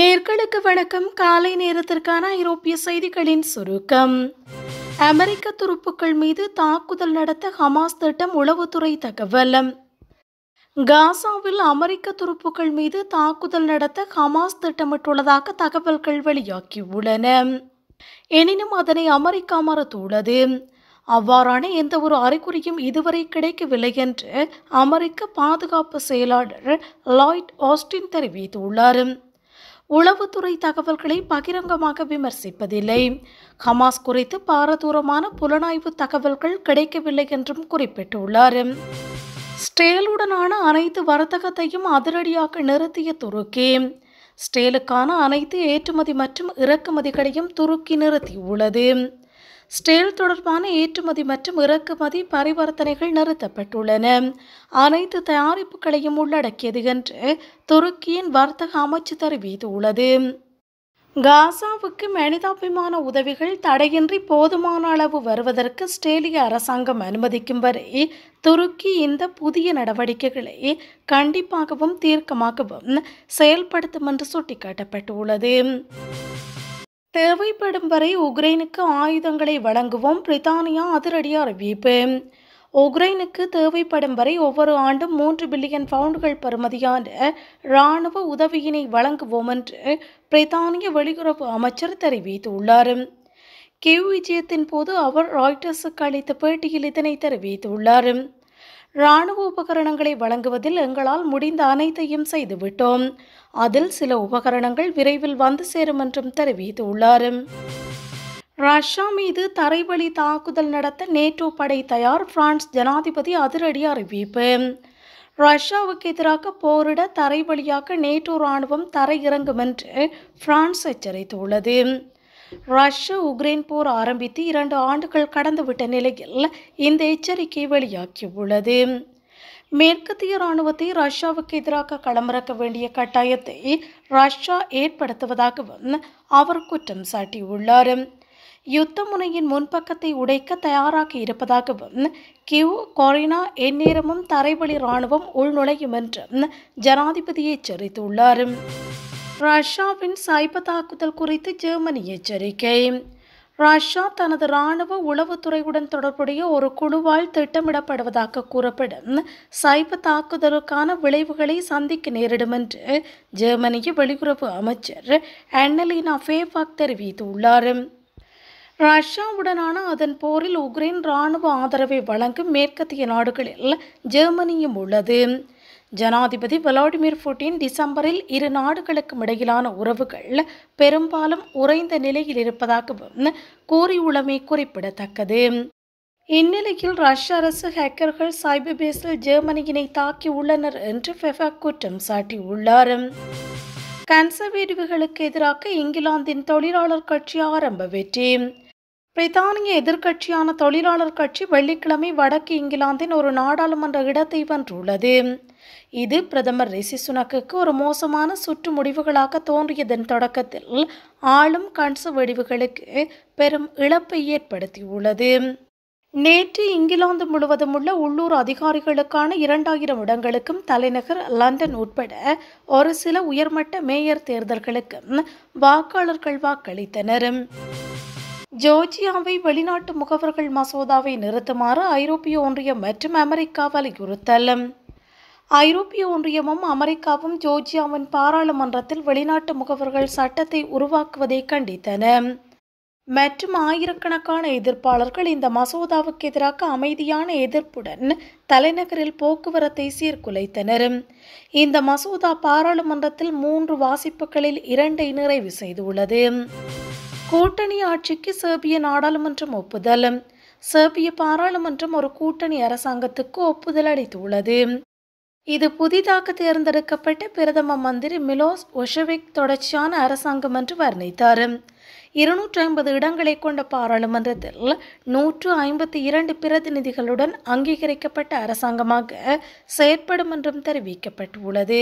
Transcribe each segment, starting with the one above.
நேர்களுக்கு வணக்கம். காலை நேரத்திற்கான ஐரோப்பிய செய்திகளின் சுருக்கம். அமெரிக்க துருப்புக்கள் மீது தாக்குதல் நடத்த ஹமாஸ் திட்டம். உளவுத்துறை தகவல். காசாவில் அமெரிக்க துருப்புக்கள் மீது தாக்குதல் நடத்த ஹமாஸ் திட்டமிட்டுள்ளதாக தகவல்கள் வெளியாகியுள்ளன. எனினும் அதனை அமெரிக்கா மறுத்துள்ளது. அவ்வாறான எந்த ஒரு அறிகுறியும் இதுவரை கிடைக்கவில்லை என்று அமெரிக்க பாதுகாப்பு செயலாளர் லாய்ட் ஆஸ்டின் தெரிவித்துள்ளார். உளவுத்துறை தகவல்களை பகிரங்கமாக விமர்சிப்பதில்லை. ஹமாஸ் குறித்து பாரதூரமான புலனாய்வு தகவல்கள் கிடைக்கவில்லை என்றும் குறிப்பிட்டுள்ளார். ஸ்டேலுடனான அனைத்து வர்த்தகத்தையும் அதிரடியாக நிறுத்திய துருக்கி. ஸ்டேலுக்கான அனைத்து ஏற்றுமதி மற்றும் இறக்குமதிகளையும் துருக்கி நிறுத்தியுள்ளது. ஸ்டேல் தொடர்பான ஏற்றுமதி மற்றும் இறக்குமதி பரிவர்த்தனைகள் நிறுத்தப்பட்டுள்ளன. அனைத்து தயாரிப்புகளையும் உள்ளடக்கியது என்று துருக்கியின் வர்த்தக அமைச்சு தெரிவித்துள்ளது. காசாவுக்கு மனிதாபிமான உதவிகள் தடையின்றி போதுமான அளவு வருவதற்கு ஸ்டேலிய அரசாங்கம் அனுமதிக்கும் வரை துருக்கி இந்த புதிய நடவடிக்கைகளை கண்டிப்பாகவும் தீர்க்கமாகவும் செயல்படுத்தும் என்று சுட்டிக்காட்டப்பட்டுள்ளது. தேவைப்படும் வரை உக்ரைனுக்கு ஆயுதங்களை வழங்குவோம். பிரித்தானியா அதிரடி அறிவிப்பு. உக்ரைனுக்கு தேவைப்படும் வரை ஒவ்வொரு ஆண்டும் 3 பில்லியன் பவுண்டுகள் பெறுமதியான இராணுவ உதவியினை வழங்குவோம் என்று பிரித்தானிய வெளியுறவு அமைச்சர் தெரிவித்துள்ளார். கிவ் விஜயத்தின் போது அவர் ராய்ட்டர்ஸுக்கு அளித்த பேட்டியில் இதனை தெரிவித்துள்ளார். இராணுவ உபகரணங்களை வழங்குவதில் எங்களால் முடிந்த அனைத்தையும் செய்துவிட்டோம். அதில் சில உபகரணங்கள் விரைவில் வந்து சேரும் என்றும் தெரிவித்துள்ளார். ரஷ்யா மீது தரைவழி தாக்குதல் நடத்த நேட்டோ படை தயார். பிரான்ஸ் ஜனாதிபதி அதிரடி அறிவிப்பு. ரஷ்யாவுக்கு எதிராக போரிட தரை வழியாக நேட்டோ இராணுவம் தரையிறங்கும் என்று பிரான்ஸ் எச்சரித்துள்ளது. ரஷ்யா உக்ரைன் போர் ஆரம்பித்து 2 ஆண்டுகள் கடந்துவிட்ட நிலையில் இந்த எச்சரிக்கை வெளியாகியுள்ளது. மேற்கத்திய இராணுவத்தை ரஷ்யாவுக்கு எதிராக களமிறக்க வேண்டிய கட்டாயத்தை ரஷ்யா ஏற்படுத்துவதாகவும் அவர் குற்றம் சாட்டியுள்ளார். யுத்த முனையின் முன்பக்கத்தை உடைக்க தயாராக இருப்பதாகவும் கிவ் கொரினா எந்நேரமும் தரைவழி இராணுவம் உள்நுழையும் என்றும் ஜனாதிபதி எச்சரித்துள்ளார். ரஷ்யாவின் சைபர் தாக்குதல் குறித்து ஜெர்மனி எச்சரிக்கை. ரஷ்யா தனது இராணுவ உளவுத்துறையுடன் தொடர்புடைய ஒரு குழுவால் திட்டமிடப்படுவதாக கூறப்படும் சைபர் தாக்குதலுக்கான விளைவுகளை சந்திக்க நேரிடும் என்று ஜெர்மனிய வெளியுறவு அமைச்சர் அன்னலீனா பேர்பாக் தெரிவித்துள்ளார். ரஷ்யாவுடனான அதன் போரில் உக்ரைன் இராணுவ ஆதரவை வழங்கும் மேற்கத்திய நாடுகளில் ஜெர்மனியும் உள்ளது. ஜனாதிபதி விளாடிமிர் புட்டின் டிசம்பரில் 2 நாடுகளுக்கும் இடையிலான உறவுகள் பெரும்பாலும் உறைந்த நிலையில் இருப்பதாகவும் கூறியுள்ளமை குறிப்பிடத்தக்கது. இந்நிலையில் ரஷ்ய அரசு ஹேக்கர்கள் சைபர் பேஸில் ஜெர்மனியினை தாக்கியுள்ளனர் என்று பெஃபாக் குற்றம் சாட்டியுள்ளார். கன்சர்வேட்டிவ்களுக்கு எதிராக இங்கிலாந்தின் தொழிலாளர் கட்சி ஆரம்ப வெற்றி. பிரித்தானிய எதிர்க்கட்சியான தொழிலாளர் கட்சி வெள்ளிக்கிழமை வடக்கு இங்கிலாந்தின் ஒரு நாடாளுமன்ற இடத்தை வென்றுள்ளது. இது பிரதமர் ரிஷி சுனக்குக்கு ஒரு மோசமான சுற்று முடிவுகளாக தோன்றியதன் தொடக்கத்தில் ஆளும் கன்சர்வேட்டிவ்களுக்கு பெரும் இழப்பை ஏற்படுத்தியுள்ளது. நேற்று இங்கிலாந்து முழுவதும் உள்ள உள்ளூர் அதிகாரிகளுக்கான 2000 இடங்களுக்கும் தலைநகர் லண்டன் உட்பட ஒரு சில உயர்மட்ட மேயர் தேர்தல்களுக்கும் வாக்காளர்கள் வாக்களித்தனர். ஜோர்ஜியாவை வெளிநாட்டு முகவர்கள் மசோதாவை நிறுத்துமாறு ஐரோப்பிய ஒன்றியம் மற்றும் அமெரிக்கா வலியுறுத்தல். ஐரோப்பிய ஒன்றியமும் அமெரிக்காவும் ஜோர்ஜியாவின் பாராளுமன்றத்தில் வெளிநாட்டு முகவர்கள் சட்டத்தை உருவாக்குவதை கண்டித்தன. மற்றும் ஆயிரக்கணக்கான எதிர்ப்பாளர்கள் இந்த மசோதாவுக்கு எதிராக அமைதியான எதிர்ப்புடன் தலைநகரில் போக்குவரத்தை சீர்குலைத்தனர். இந்த மசோதா பாராளுமன்றத்தில் 3 வாசிப்புகளில் 2ஐ நிறைவு செய்துள்ளது. கூட்டணி ஆட்சிக்கு செர்பிய நாடாளுமன்றம் ஒப்புதல். செர்பிய பாராளுமன்றம் ஒரு கூட்டணி அரசாங்கத்துக்கு ஒப்புதல் அளித்துள்ளது. இது புதிதாக தேர்ந்தெடுக்கப்பட்ட பிரதம மந்திரி மிலோஸ் ஒஷெவிக் தொடர்ச்சியான அரசாங்கம் என்று வர்ணித்தார். 250 இடங்களை கொண்ட பாராளுமன்றத்தில் 152 பிரதிநிதிகளுடன் அங்கீகரிக்கப்பட்ட அரசாங்கமாக செயற்படும் என்றும் தெரிவிக்கப்பட்டுள்ளது.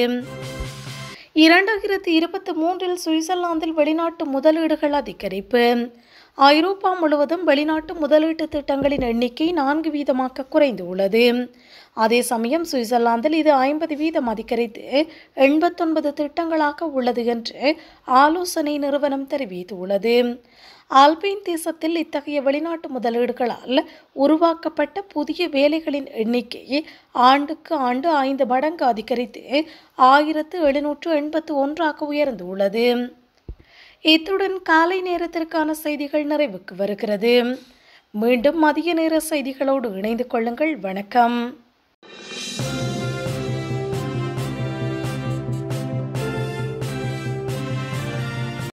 2023 சுவிட்சர்லாந்தில் வெளிநாட்டு முதலீடுகள் அதிகரிப்பு. ஐரோப்பா முழுவதும் வெளிநாட்டு முதலீட்டு திட்டங்களின் எண்ணிக்கை 4 வீதமாக குறைந்துள்ளது. அதே சமயம் சுவிட்சர்லாந்தில் இது 50 வீதம் அதிகரித்து 89 திட்டங்களாக உள்ளது என்று ஆலோசனை நிறுவனம் தெரிவித்துள்ளது. ஆல்பைன் தேசத்தில் இத்தகைய வெளிநாட்டு முதலீடுகளால் உருவாக்கப்பட்ட புதிய வேலைகளின் எண்ணிக்கை ஆண்டுக்கு ஆண்டு 5 மடங்கு அதிகரித்து 1781 உயர்ந்துள்ளது. இத்துடன் காலை நேரத்திற்கான செய்திகள் நிறைவுக்கு வருகிறது. மீண்டும் மதிய நேர செய்திகளோடு இணைந்து கொள்ளுங்கள். வணக்கம்.